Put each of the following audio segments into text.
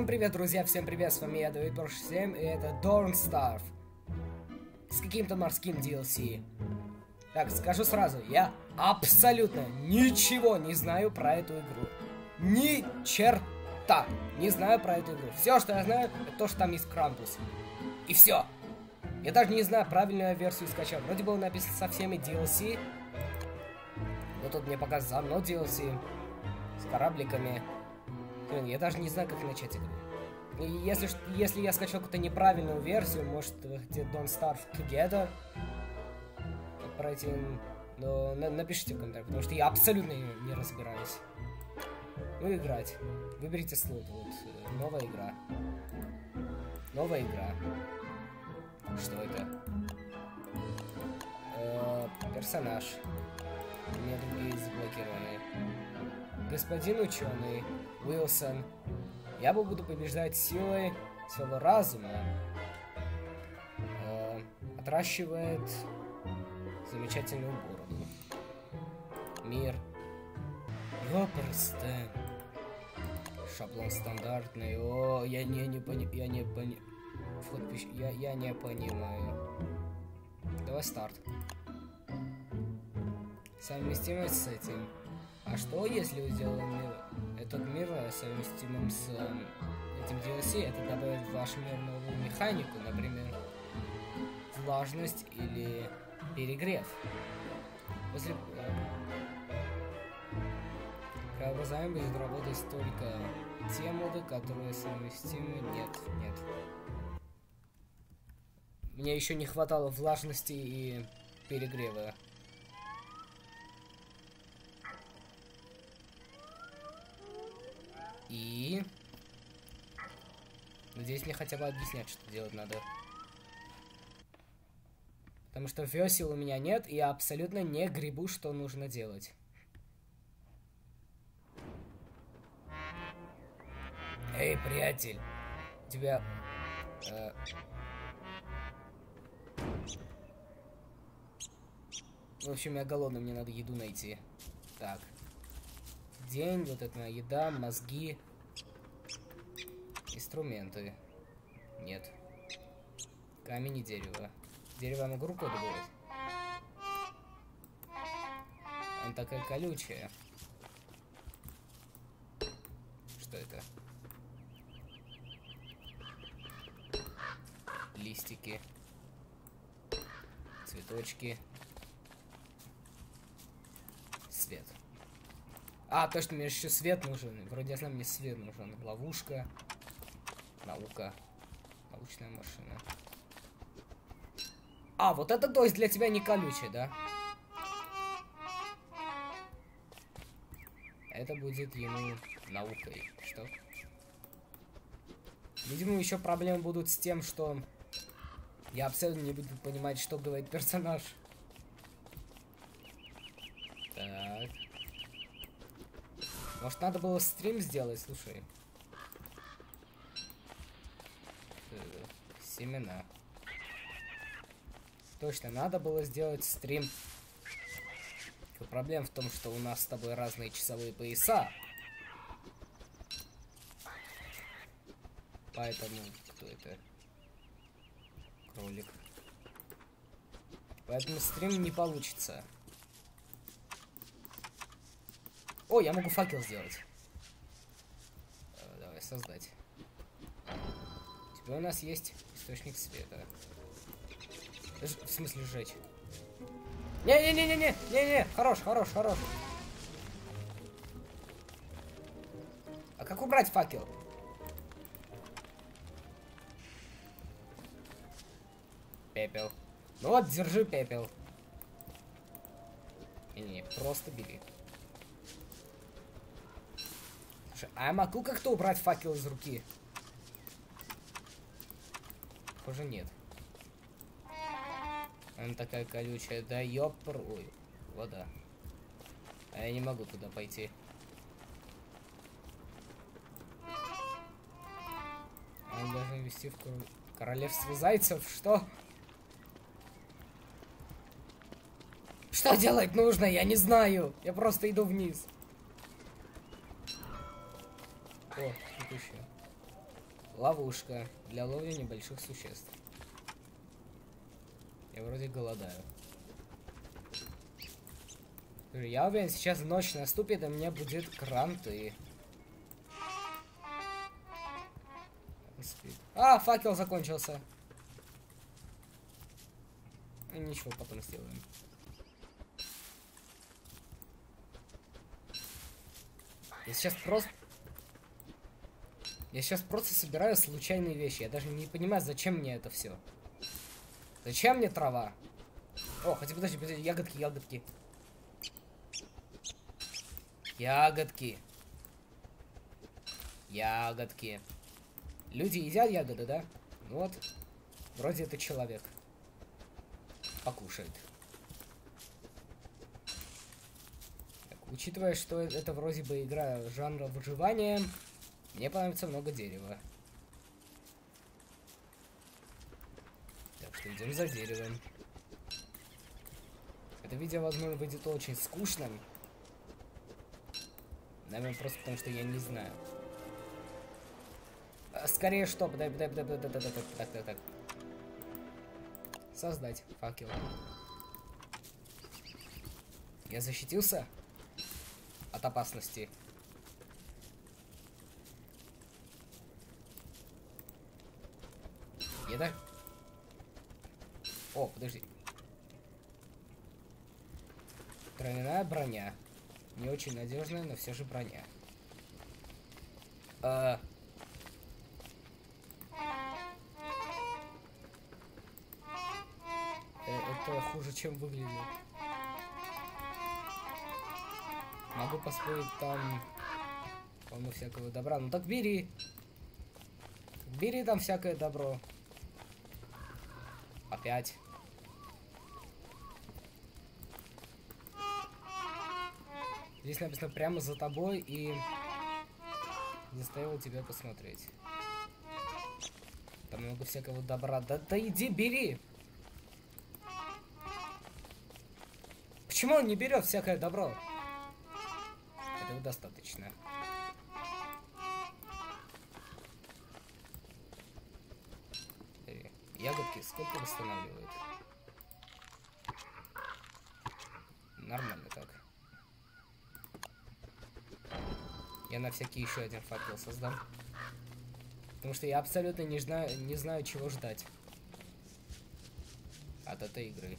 Всем привет, друзья, всем привет, с вами я, Давид Порш 7, и это Dawnstar с каким-то морским DLC. Так, скажу сразу, я абсолютно ничего не знаю про эту игру. Ни черта не знаю про эту игру. Все, что я знаю, это то, что там есть Крампус. И все. Я даже не знаю, правильную версию скачал. Вроде было написано со всеми DLC. Но тут мне показывают одно DLC с корабликами. Блин, я даже не знаю, как начать игру. И если я скачал какую-то неправильную версию, может, где Don't Starve Together пройти, но напишите в комментариях, потому что я абсолютно не разбираюсь. Ну, играть. Выберите слот. Вот, новая игра. Новая игра. Что это? Персонаж. У меня другие заблокированы. Господин ученый Уилсон. Я буду побеждать силой своего разума. Отращивает замечательную бороду. Мир. Ёпрст. Шаблон стандартный. О, я не понимаю. Давай старт. Совместимость с этим. А что, если вы сделали этот мир совместимым с этим DLC? Это добавит в ваш мир новую механику, например, влажность или перегрев. После преобразования будет работать только те моды, которые совместимы. Нет. Мне еще не хватало влажности и перегрева. И надеюсь, мне хотя бы объяснять, что делать надо. Потому что весел у меня нет, и я абсолютно не гребу, что нужно делать. Эй, приятель, у тебя... В общем, я голодный, мне надо еду найти. Так. День, вот это еда, мозги, инструменты. Нет. Камень и дерево. Дерево на игру кода будет. Она такая колючая. Что это? Листики. Цветочки. Свет. А, точно, мне еще свет нужен. Вроде я знаю, мне свет нужен. Ловушка. Наука. Научная машина. А, вот это, то есть, для тебя не колючая, да? Это будет ему наукой. Что? Видимо, еще проблемы будут с тем, что я абсолютно не буду понимать, что говорит персонаж. Так. Может, надо было стрим сделать, слушай. Семена. Точно, надо было сделать стрим. Проблема в том, что у нас с тобой разные часовые пояса. Поэтому, кто это? Кролик. Поэтому стрим не получится. О, я могу факел сделать. Давай создать. Теперь у нас есть источник света. В смысле сжечь? Не-не-не-не-не-не-не! Хорош. А как убрать факел? Пепел. Ну вот, держи пепел. Не-не, просто бери. А я могу как-то убрать факел из руки? Похоже, нет. Она такая колючая. Да ёпр... Ой, вода. А я не могу туда пойти. Он должен вести в королевство зайцев. Что? Что делать нужно? Я не знаю. Я просто иду вниз. О, тут еще. Ловушка для ловли небольших существ. Я вроде голодаю. Я уверен, сейчас ночь наступит, и мне будет кранты. А, факел закончился. И ничего, потом сделаем. Я сейчас просто собираю случайные вещи. Я даже не понимаю, зачем мне это все. Зачем мне трава? О, хотя подожди, ягодки, ягодки. Ягодки. Ягодки. Люди едят ягоды, да? Ну вот. Вроде это человек. Покушает. Так, учитывая, что это вроде бы игра жанра выживания, мне понадобится много дерева. Так что идем за деревом. Это видео, возможно, выйдет очень скучным. Наверное, просто потому что я не знаю. Скорее что? Так. Создать факел. Я защитился от опасности. Это? О, подожди. Тройная броня. Не очень надежная, но все же броня. Это хуже, чем выглядит. Могу поспорить, там полно всякого добра. Ну так бери. Бери там всякое добро. Опять. Здесь написано прямо за тобой и заставил тебя посмотреть. Там много всякого добра. Да иди, бери! Почему он не берет всякое добро? Этого достаточно. Ягодки сколько восстанавливают? Нормально так. Я на всякий еще один факел создам. Потому что я абсолютно не знаю, чего ждать от этой игры.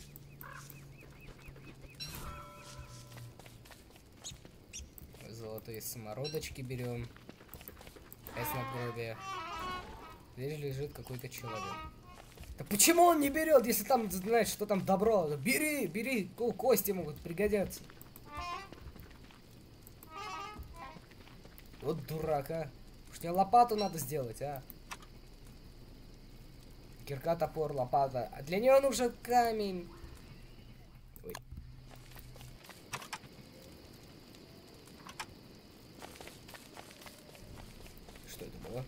Золотые самородочки берем. Эсногровие. Здесь лежит какой-то человек. Да почему он не берет, если там, знаешь, что там добро? Бери, бери, кости могут пригодятся. Вот дурак, а. Уж мне лопату надо сделать, а. Кирка, топор, лопата. А для нее нужен камень. Ой. Что это было?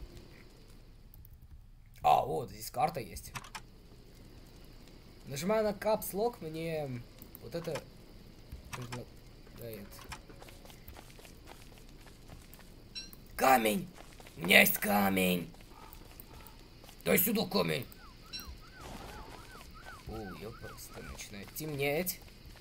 А, вот, здесь карта есть. Нажимая на Caps Lock, мне вот это предлагает. Камень! У меня есть камень! Дай сюда камень! О, я просто начинаю темнеть.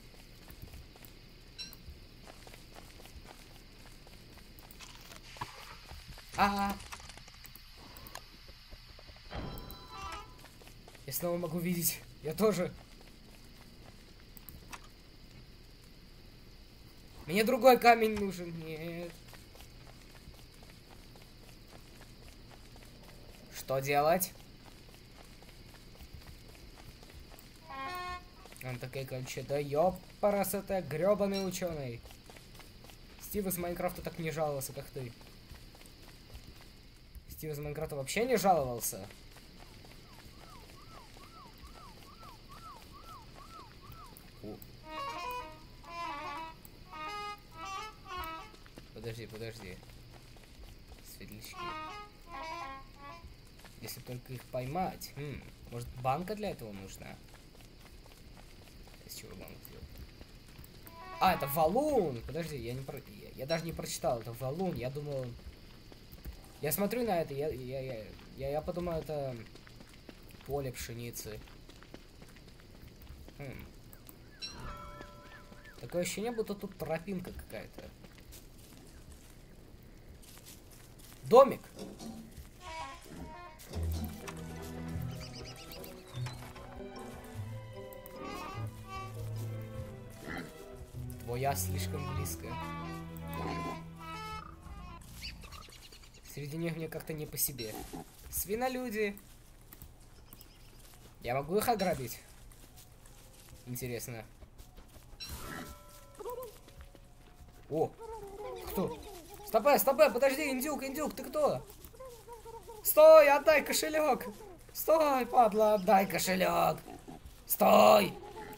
Я снова могу видеть. Я тоже. Мне другой камень нужен. Нет. Что делать? Он такой, короче, да ёпарас, это грёбаный ученый. Стив из Майнкрафта так не жаловался, как ты. Стив из Майнкрафта вообще не жаловался. Подожди. Светлячки. Если только их поймать. Может, банка для этого нужна? Из чего банк сделать? А, это валун! Подожди, я даже не прочитал. Это валун. Я думал... Я смотрю на это, я Я подумал, это поле пшеницы. Такое ощущение, будто тут тропинка какая-то. Домик. Твоя слишком близко. Среди них мне как-то не по себе. Свинолюди. Я могу их ограбить? Интересно. О! Кто? Стопэ, подожди, индюк, ты кто? Стой, отдай кошелек! Стой, падла, отдай кошелек! Стой!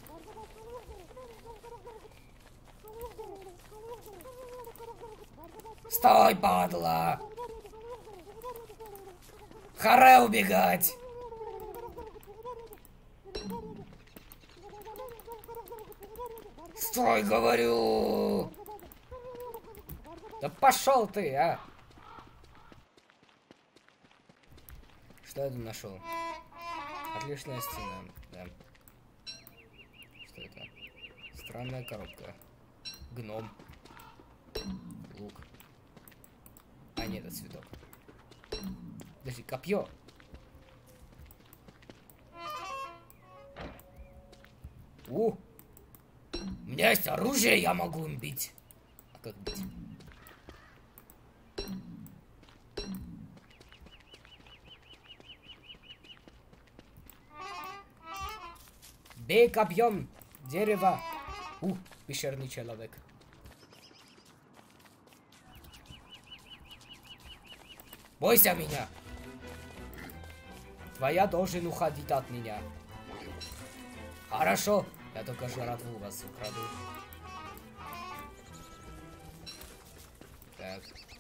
Стой, падла! Харе убегать! Стой, говорю! Да пошел ты, а! Что я тут нашел? Отличная стена, да. Что это? Странная коробка. Гном. Лук. А, нет, это цветок. Подожди, копье. У меня есть оружие, я могу им бить. А как бить? Бей копьем дерево. Пещерный человек. Бойся меня. Твоя должен уходить от меня. Хорошо. Я только жратву у вас украду. Так.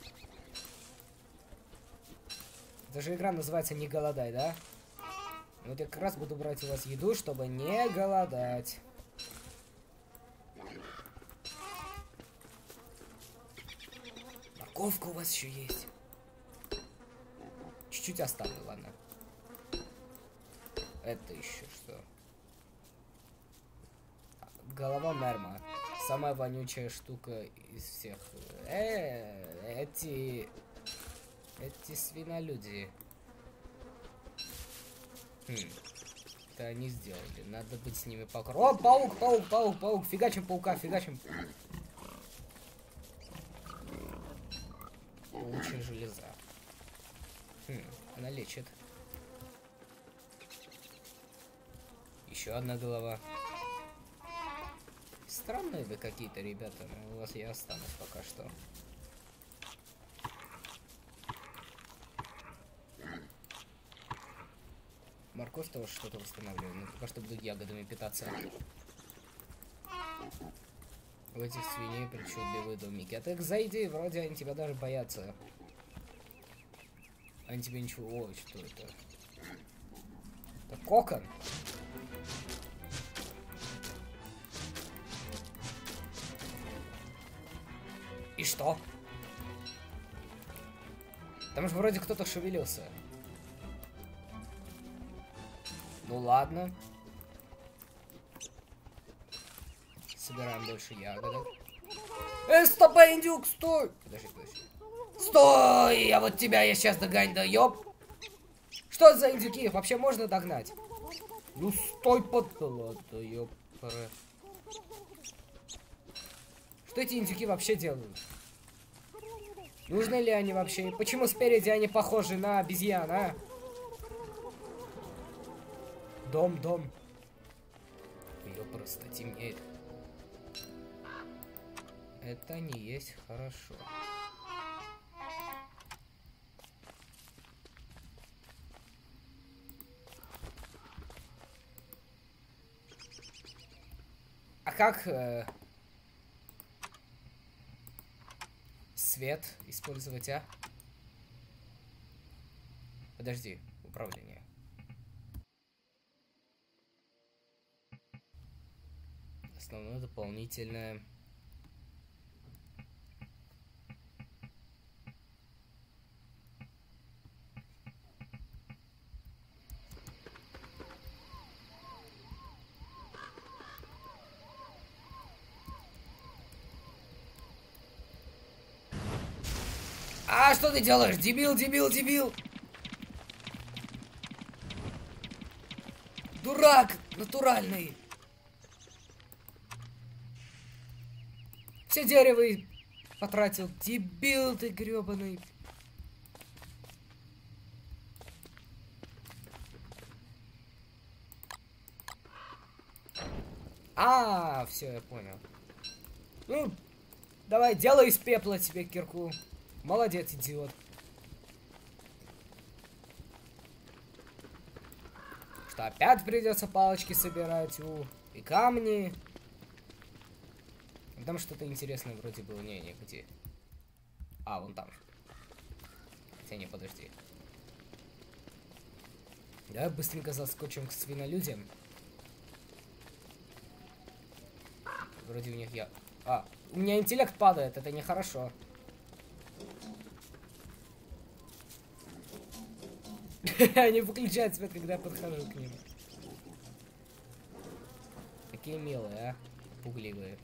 Эта же игра называется «Не голодай», да? Вот я как раз буду брать у вас еду, чтобы не голодать. Морковка у вас еще есть. Чуть-чуть оставлю, ладно. Это еще что? Голова Мерма. Самая вонючая штука из всех. Эти свинолюди. Это они сделали. Надо быть с ними покров. О, паук. Фигачим паука, фигачим. Паучья железа. Она лечит. Еще одна голова. Странные вы какие-то, ребята. Но у вас я останусь пока что. Морковь тоже что-то восстанавливаю. Но пока что буду ягодами питаться. У этих свиней причудливые домики. А так зайди, вроде они тебя даже боятся. Они тебе ничего... Ой, что это? Это кокон. И что? Там же вроде кто-то шевелился. Ну ладно. Собираем больше ягодок. Стоп, индюк, стой! Подожди. Стой! Я вот тебя я сейчас догоню, да ёп! Что это за индюки? Их вообще можно догнать? Ну стой, подтала, да ёп. Что эти индюки вообще делают? Нужны ли они вообще? Почему спереди они похожи на обезьян, а? Дом. Ее просто темнеет. Это не есть хорошо. А как свет использовать, а? Подожди, управление. Основное дополнительное. А что ты делаешь? Дебил, дебил, дебил! Дурак! Натуральный! Все дерево потратил. Дебил ты гребаный. Все, я понял. Ну, давай, делай из пепла тебе кирку. Молодец, идиот. Что опять придется палочки собирать, и камни. Там что-то интересное вроде было. Не, где? Вон там же. Хотя не, подожди. Давай быстренько заскочим к свинолюдям. Вроде у них у меня интеллект падает, это нехорошо. Они выключают свет, когда я подхожу к ним. Такие милые, пугливые.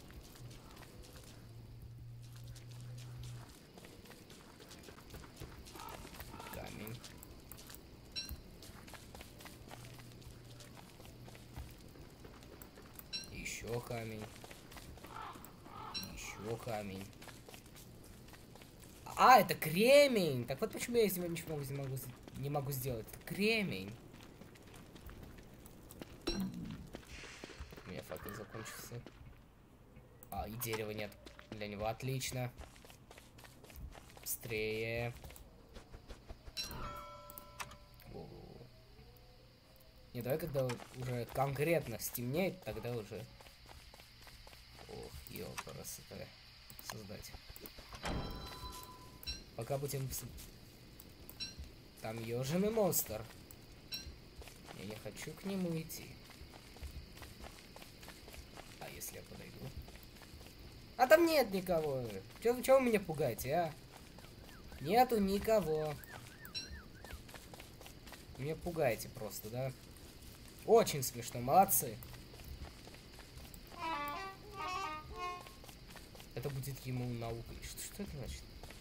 Камень. Еще камень. Еще камень. Это кремень. Так вот почему я сегодня ничего не могу сделать. Это кремень. У меня факел закончился. И дерева нет. Для него отлично. Быстрее. Не, давай, когда уже конкретно стемнеет, тогда уже... Ох, ёпарасота. Создать. Пока будем... Там ёженый монстр. Я не хочу к нему идти. А если я подойду? Там нет никого. Чего вы меня пугаете, Нету никого. Меня пугаете просто, да? Очень смешно, молодцы. Это будет ему наукой. Что это значит?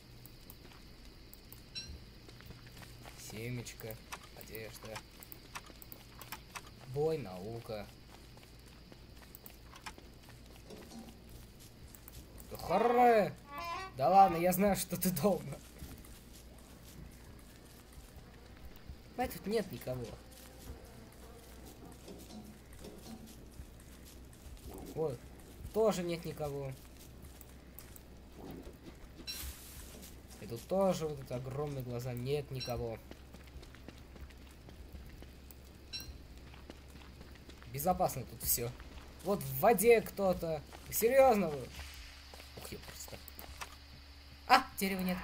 Семечко, одежда. Бой, наука. Хоррор! Да ладно, я знаю, что ты дома. Тут нет никого. Вот, тоже нет никого. И тут тоже вот эти огромные глаза, нет никого. Безопасно тут все. Вот в воде кто-то. Серьезно вы? Ух, я просто. Дерева нет.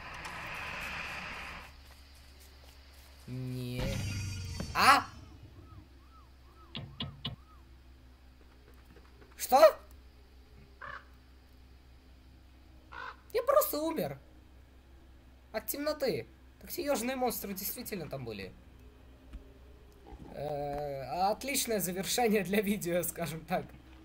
Не. Что? Я просто умер. От темноты. Так серьезные монстры действительно там были. Отличное завершение для видео, скажем так.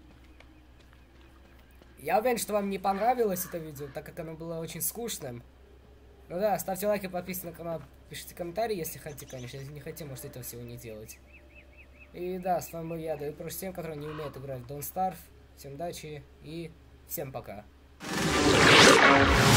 Я уверен, что вам не понравилось это видео, так как оно было очень скучным. Ну да, ставьте лайки, подписывайтесь на канал, пишите комментарии, если хотите, конечно. Если не хотите, можете этого всего не делать. И да, с вами был я, даю проще тем, которые не умеют играть в Don't Starve. Всем удачи и всем пока.